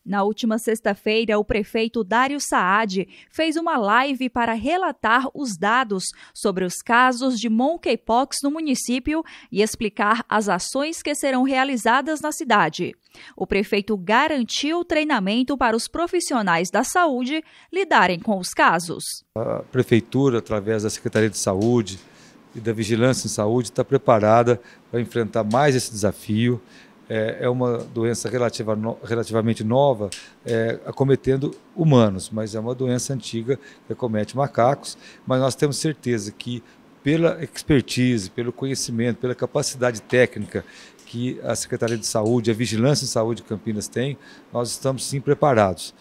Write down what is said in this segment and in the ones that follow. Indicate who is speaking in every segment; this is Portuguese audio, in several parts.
Speaker 1: Na última sexta-feira, o prefeito Dário Saad fez uma live para relatar os dados sobre os casos de monkeypox no município e explicar as ações que serão realizadas na cidade. O prefeito garantiu treinamento para os profissionais da saúde lidarem com os casos.
Speaker 2: A prefeitura, através da Secretaria de Saúde e da Vigilância em Saúde, está preparada para enfrentar mais esse desafio. É uma doença relativamente nova, acometendo humanos, mas é uma doença antiga que acomete macacos. Mas nós temos certeza que, pela expertise, pelo conhecimento, pela capacidade técnica que a Secretaria de Saúde, a Vigilância em Saúde de Campinas tem, nós estamos sim preparados.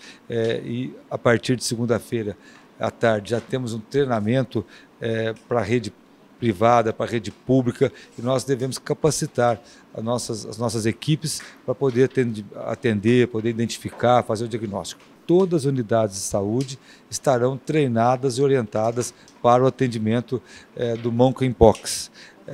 Speaker 2: E a partir de segunda-feira à tarde já temos um treinamento para a rede privada, para a rede pública, e nós devemos capacitar as nossas equipes para poder atender, poder identificar, fazer o diagnóstico. Todas as unidades de saúde estarão treinadas e orientadas para o atendimento do monkeypox.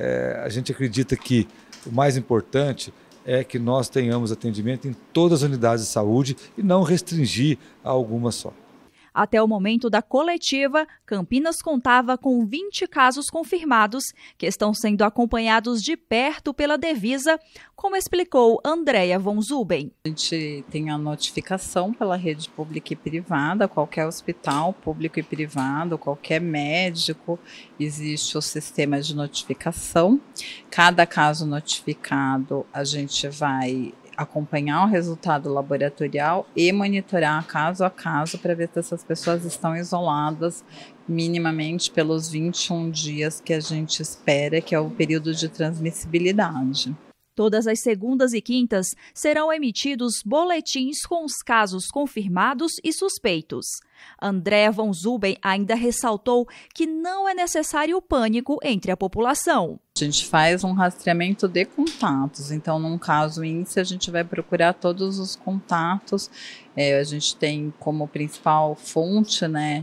Speaker 2: A gente acredita que o mais importante é que nós tenhamos atendimento em todas as unidades de saúde e não restringir a alguma só.
Speaker 1: Até o momento da coletiva, Campinas contava com 20 casos confirmados, que estão sendo acompanhados de perto pela Devisa, como explicou Andréia von Zuben.
Speaker 3: A gente tem a notificação pela rede pública e privada, qualquer hospital público e privado, qualquer médico, existe o sistema de notificação. Cada caso notificado, a gente vai acompanhar o resultado laboratorial e monitorar caso a caso para ver se essas pessoas estão isoladas minimamente pelos 21 dias que a gente espera, que é o período de transmissibilidade.
Speaker 1: Todas as segundas e quintas serão emitidos boletins com os casos confirmados e suspeitos. Andréia von Zuben ainda ressaltou que não é necessário o pânico entre a população.
Speaker 3: A gente faz um rastreamento de contatos, então num caso índice a gente vai procurar todos os contatos. A gente tem como principal fonte,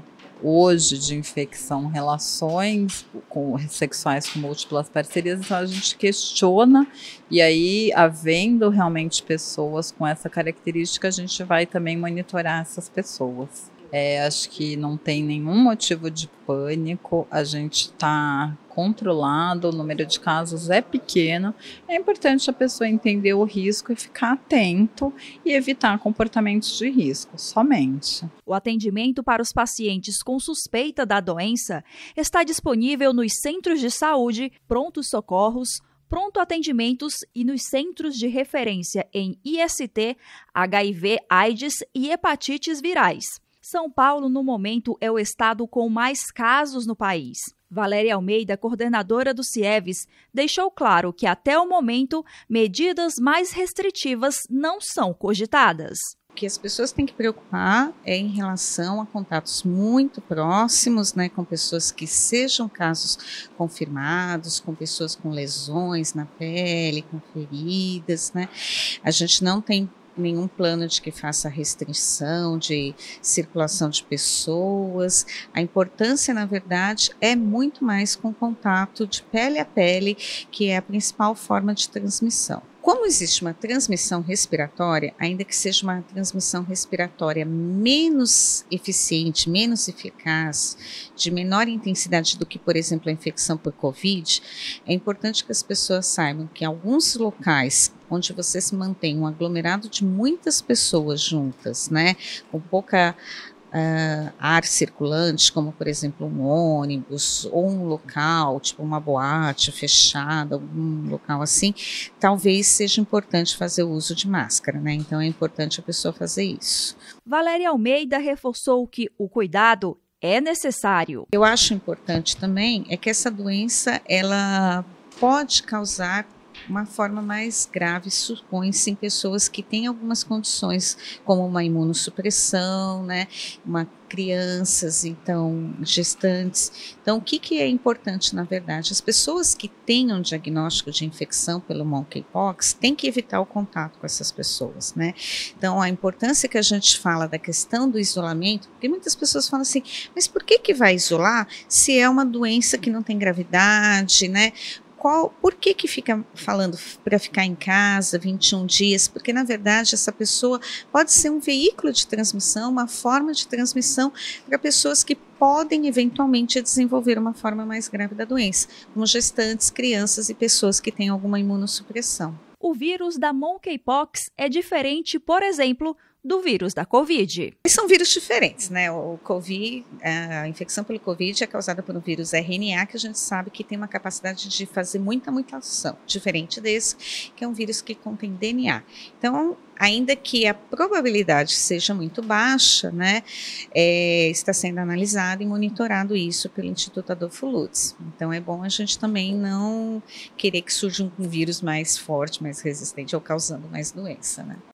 Speaker 3: hoje de infecção, relações sexuais com múltiplas parcerias, então a gente questiona e aí, havendo realmente pessoas com essa característica, a gente vai também monitorar essas pessoas. Acho que não tem nenhum motivo de pânico, a gente está controlado, o número de casos é pequeno, é importante a pessoa entender o risco e ficar atento e evitar comportamentos de risco, somente.
Speaker 1: O atendimento para os pacientes com suspeita da doença está disponível nos centros de saúde, prontos socorros, pronto atendimentos e nos centros de referência em IST, HIV, AIDS e hepatites virais. São Paulo, no momento, é o estado com mais casos no país. Valéria Almeida, coordenadora do CIEVES, deixou claro que, até o momento, medidas mais restritivas não são cogitadas.
Speaker 4: O que as pessoas têm que preocupar é em relação a contatos muito próximos, com pessoas que sejam casos confirmados, com pessoas com lesões na pele, com feridas, A gente não tem nenhum plano de que faça restrição de circulação de pessoas. A importância, na verdade, é muito mais com contato de pele a pele, que é a principal forma de transmissão. Como existe uma transmissão respiratória, ainda que seja uma transmissão respiratória menos eficiente, menos eficaz, de menor intensidade do que, por exemplo, a infecção por Covid, é importante que as pessoas saibam que em alguns locais onde você se mantém um aglomerado de muitas pessoas juntas, com pouca ar circulante, como por exemplo um ônibus ou um local, tipo uma boate fechada, um local assim, talvez seja importante fazer o uso de máscara, Então é importante a pessoa fazer isso.
Speaker 1: Valéria Almeida reforçou que o cuidado é necessário.
Speaker 4: Eu acho importante também é que essa doença, ela pode causar uma forma mais grave, supõe-se em pessoas que têm algumas condições, como uma imunossupressão, crianças, então, gestantes. Então, o que é importante, na verdade? As pessoas que tenham diagnóstico de infecção pelo monkeypox têm que evitar o contato com essas pessoas, Então, a importância que a gente fala da questão do isolamento, porque muitas pessoas falam assim, mas por que vai isolar se é uma doença que não tem gravidade, Por que fica falando para ficar em casa 21 dias? Porque, na verdade, essa pessoa pode ser um veículo de transmissão, uma forma de transmissão para pessoas que podem eventualmente desenvolver uma forma mais grave da doença, como gestantes, crianças e pessoas que têm alguma imunossupressão.
Speaker 1: O vírus da monkeypox é diferente, por exemplo, do vírus da Covid.
Speaker 4: São vírus diferentes, né? O Covid, a infecção pelo Covid é causada por um vírus RNA, que a gente sabe que tem uma capacidade de fazer muita mutação, diferente desse, que é um vírus que contém DNA. Então, ainda que a probabilidade seja muito baixa, né, está sendo analisado e monitorado isso pelo Instituto Adolfo Lutz. Então, é bom a gente também não querer que surja um vírus mais forte, mais resistente ou causando mais doença, né?